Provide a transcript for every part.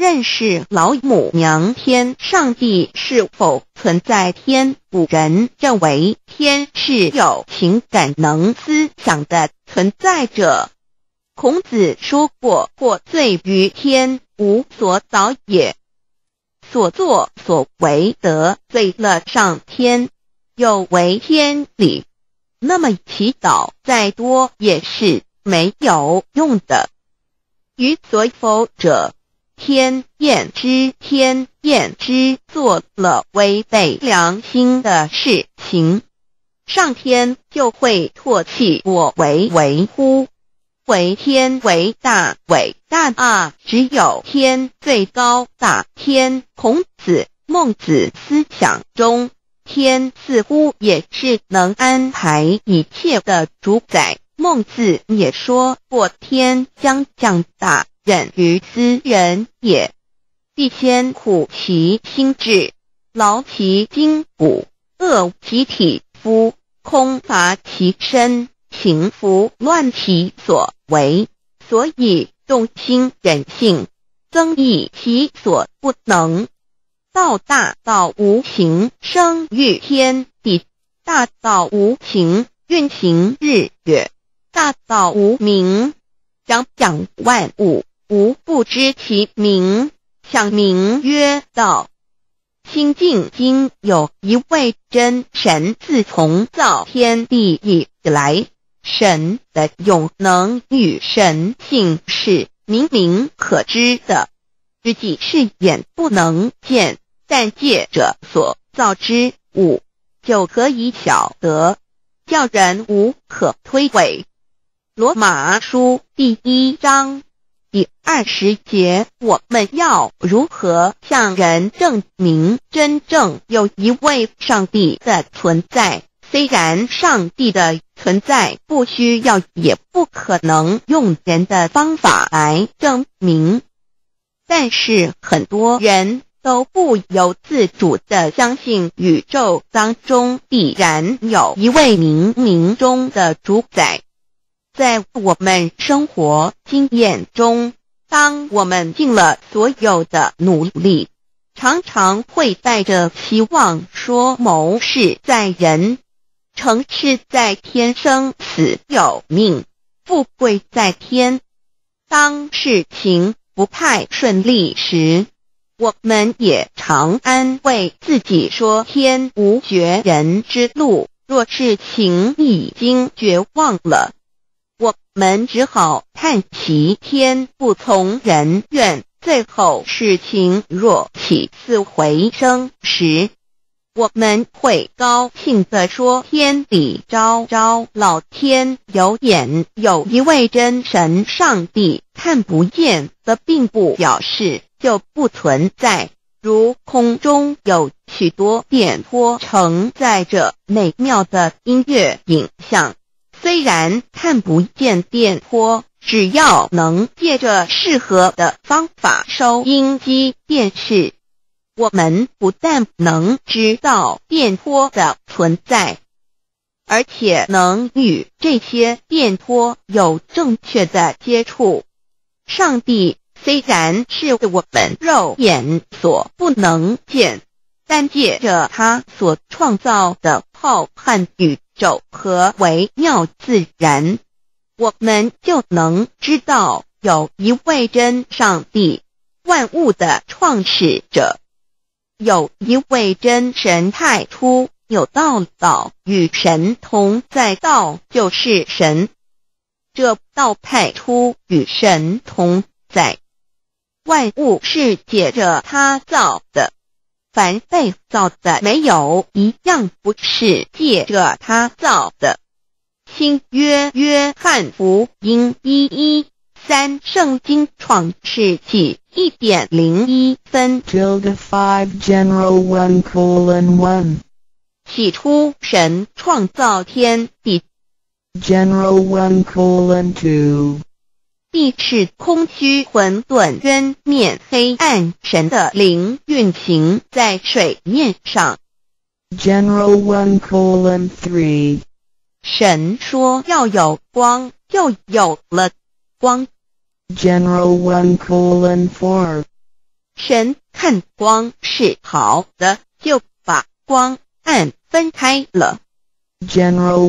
认识老母娘天上帝是否存在天，古人认为天是有情感能思想的存在者。孔子说过，或罪于天，无所导也。所作所为得罪了上天，有违天理，那么祈祷再多也是没有用的。于所否者，天厌之，做了违背良心的事情，上天就会唾弃我为乎？为天为大，伟大啊！只有天最高大天。孔子、孟子思想中，天似乎也是能安排一切的主宰。孟子也说过，天将降大任于斯人也，必先苦其心志，劳其筋骨，饿其体肤，空乏其身，情服乱其所为，所以动心忍性，增益其所不能。道大道无形，生育天地；大道无情，运行日月；大道无名，掌讲万物，无不知其名，想名曰道。清净经有一位真神，自从造天地以来，神的永能与神性是明明可知的，知己是眼不能见，但借着所造之物，就可以晓得，叫人无可推诿。罗马书第1章第20节，我们要如何向人证明真正有一位上帝的存在？虽然上帝的存在不需要也不可能用人的方法来证明，但是很多人都不由自主地相信宇宙当中必然有一位冥冥中的主宰。在我们生活经验中，当我们尽了所有的努力，常常会带着希望说谋事在人，成事在天，生死有命，富贵在天。当事情不太顺利时，我们也常安慰自己说天无绝人之路，若事情已经绝望了，我们只好叹其天不从人愿。最后事情若起死回生时，我们会高兴地说天理昭昭，老天有眼，有一位真神上帝，看不见的并不表示就不存在。如空中有许多电波承载着美妙的音乐影像，虽然看不见电波，只要能借着适合的方法收音机电视，我们不但能知道电波的存在，而且能与这些电波有正确的接触。上帝虽然是我们肉眼所不能见，但借着他所创造的浩瀚宇宙和微妙自然，我们就能知道有一位真上帝，万物的创始者，有一位真神太初有道，道与神同在，道就是神，这道太初与神同在。万物是借着他造的，凡被造的没有一样不是借着他造的。新约约翰福音1:13，圣经创世纪1.01分 5 general 1:1 起初神创造天地 general 1:2 地是空虚混沌渊面黑暗，神的灵运行在水面上 general 1:3 神说要有光，就有了光 general 1:4 神看光是好的，就把光暗分开了。 General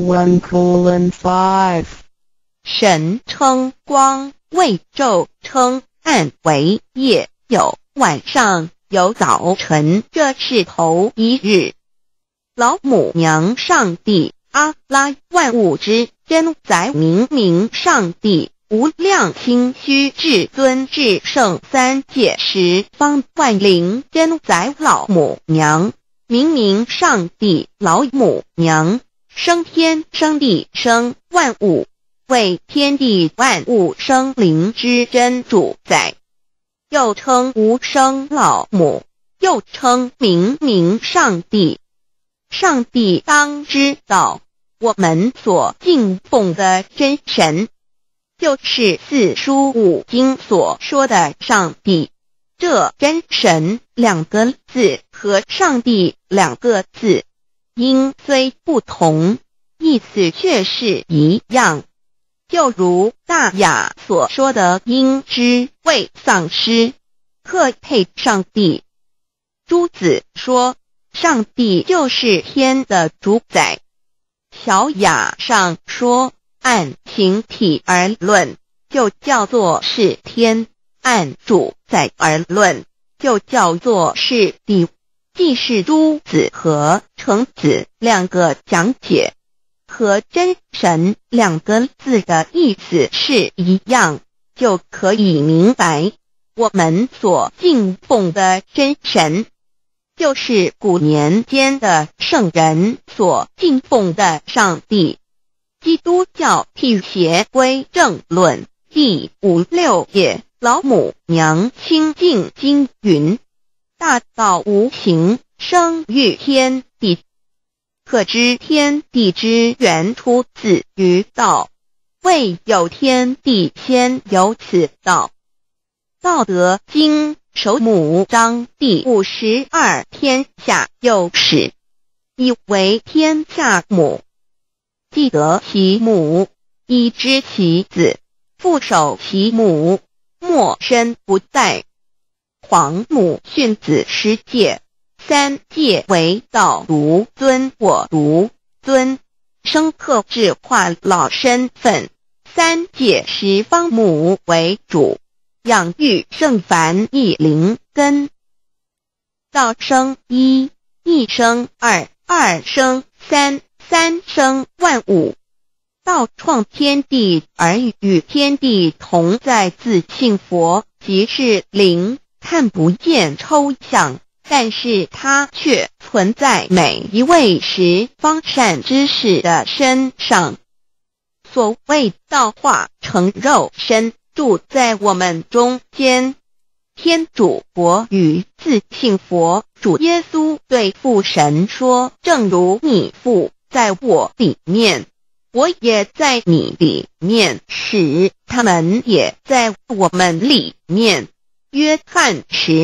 1:5 神称光为昼，称暗为夜，有晚上，有早晨，这是头一日。老母娘上帝，阿拉万物之真宰明明上帝，无量清虚至尊至圣三界十方万灵真宰老母娘，明明上帝老母娘，生天生地生万物，为天地万物生灵之真主宰，又称无生老母，又称明明上帝。上帝当知道，我们所敬奉的真神，就是四书五经所说的上帝。这真神两个字和上帝两个字，音虽不同，意思却是一样。就如大雅所说的因之谓丧失，克配上帝。朱子说，上帝就是天的主宰。小雅上说，按形体而论，就叫做是天；按主宰而论，就叫做是地。既是朱子和程子两个讲解，和真神两个字的意思是一样，就可以明白，我们所敬奉的真神，就是古年间的圣人所敬奉的上帝。基督教辟邪归正论第56页，老母娘清净经云：大道无形，生育天地，可知天地之源出自于道，未有天地先有此道。道德经首母章第52，天下有始，以为天下母。既得其母，以知其子，父守其母，莫身不殆。皇母训子十戒，三戒为道如尊我如尊，生克制化老身份。三戒十方母为主，养育圣凡一灵根。道生一，一生二，二生三，三生万物。道创天地而与天地同在，自性佛，即是灵，看不见抽象，但是它却存在每一位十方善知识的身上。所谓道化成肉身，住在我们中间。天主佛与自性佛主耶稣对父神说，正如你父在我里面，我也在你里面，使他们也在我们里面。约翰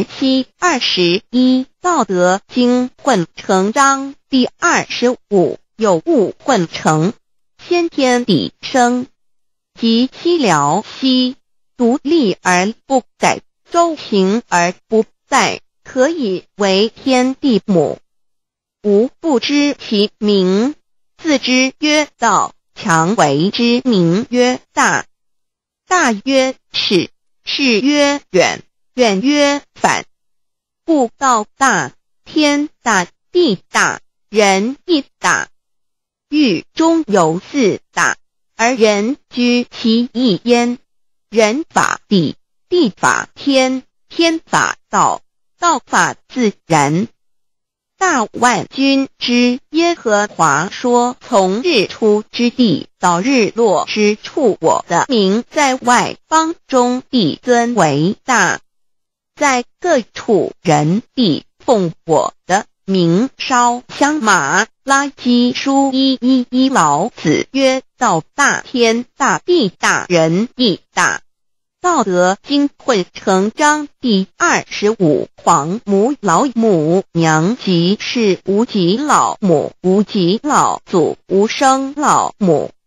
17:21，道德经混成章第25，有物混成，先天地生，即七辽息，独立而不改，周行而不殆，可以为天地母。吾不知其名，自之曰道，强为之名曰大。大曰始，始曰远，远曰反。故道大，天大，地大，人亦大。狱中有四大，而人居其一焉。人法地，地法天，天法道，道法自然。大万军之耶和华说，从日出之地到日落之处，我的名在外邦中必尊为大。在各处人必奉我的名烧香。马拉基书1:11，老子曰：道大，天大，地大，人亦大。道德经混成章第25，皇母老母娘，即是无极老母，无极老祖，无生老母，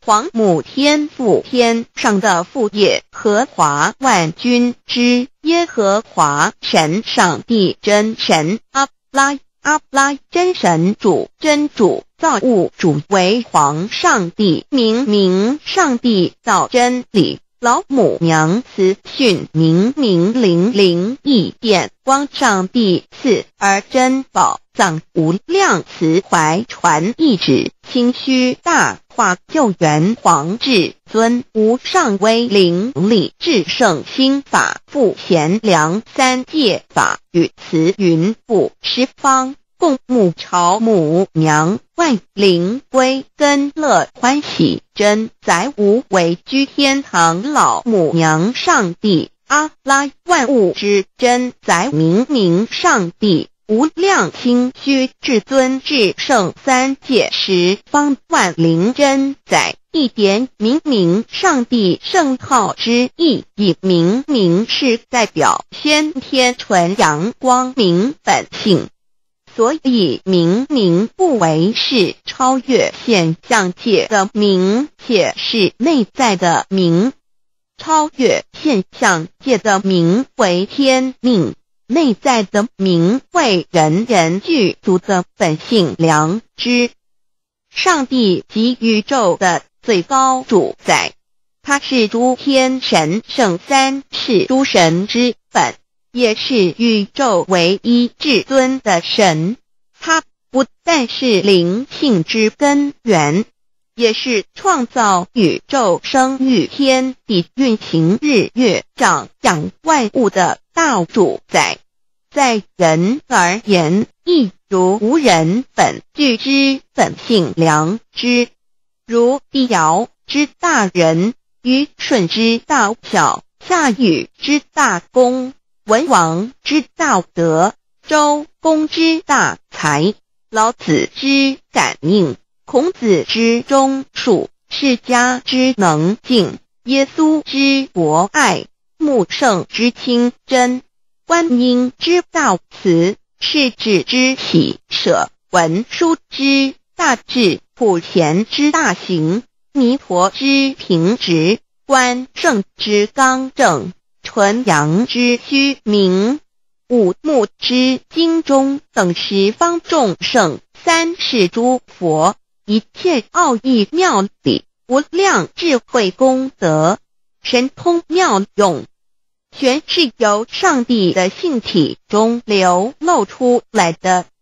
皇母天父，天上的父耶和华万军之耶和华神，上帝真神，阿拉真神主，真主造物主，为皇上帝，明上帝造真理，老母娘慈训，明灵义电光，上帝赐而真宝藏，无量慈怀传意旨，清虚大化救援，皇至尊无上威灵力，至圣心法，复贤良三界法，与慈云布十方，共沐朝母娘，万灵归根乐欢喜，真载无为居天堂，老母娘上帝，阿拉万物之真载，明上帝，无量清虚至尊至圣三界十方，万灵真载，一点明上帝圣号之意，以明是代表先天纯阳光明本性，所以明不为是超越现象界的明，且是内在的明。超越现象界的明为天命，内在的明为人具足的本性良知。上帝即宇宙的最高主宰，他是诸天神圣三世诸神之本，也是宇宙唯一至尊的神。他不但是灵性之根源，也是创造宇宙生育天地运行日月长养万物的大主宰。在人而言，亦如无人本具之本性良知，如帝尧之大仁，虞舜之大巧，夏禹之大功，文王之大德，周公之大才，老子之感应，孔子之忠恕，释迦之能静，耶稣之博爱，穆圣之清真，观音之大慈，世子之喜舍，文殊之大智，普贤之大行，弥陀之平直，关圣之刚正，纯阳之虚明，五目之精中，等十方众圣，三世诸佛，一切奥义妙理，无量智慧功德，神通妙用，全是由上帝的性体中流露出来的。